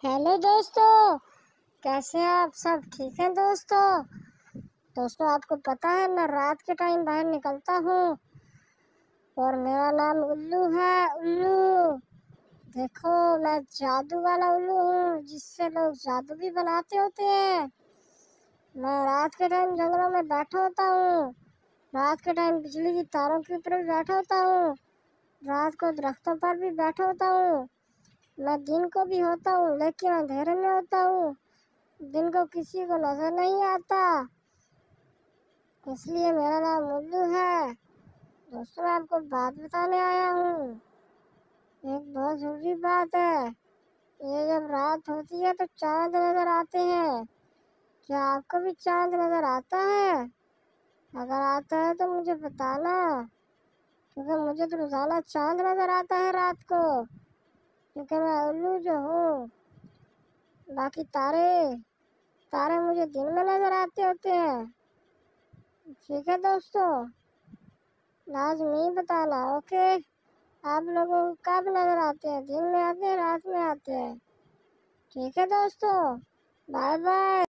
Hello दोस्तों, कैसे हैं आप सब? ठीक हैं दोस्तों। दोस्तों, आपको पता है मैं रात के टाइम बाहर निकलता हूँ और मेरा नाम उल्लू है। उल्लू, देखो मैं जादू वाला उल्लू हूँ जिससे लोग जादू भी बनाते होते हैं। मैं रात के टाइम जंगलों में बैठा होता हूँ, रात के टाइम बिजली की तारों के ऊपर भी बैठा होता हूँ, रात को दरख्तों पर भी बैठा होता हूँ। मैं दिन को भी होता हूँ लेकिन अंधेरे में होता हूँ, दिन को किसी को नजर नहीं आता, इसलिए मेरा नाम उल्लू है। दोस्तों, मैं आपको बात बताने आया हूँ, एक बहुत जरूरी बात है। ये जब रात होती है तो चांद नजर आते हैं। क्या आपको भी चांद नजर आता है? अगर आता है तो मुझे बताना, क्योंकि मुझे तो रोजाना चांद नजर आता है रात को, क्योंकि मैं उल्लू जो हूँ। बाकी तारे तारे मुझे दिन में नजर आते होते हैं। ठीक है दोस्तों, लाजमी बताना। ओके, आप लोगों को कब नजर आते हैं? दिन में आते हैं, रात में आते हैं? ठीक है दोस्तों, बाय बाय।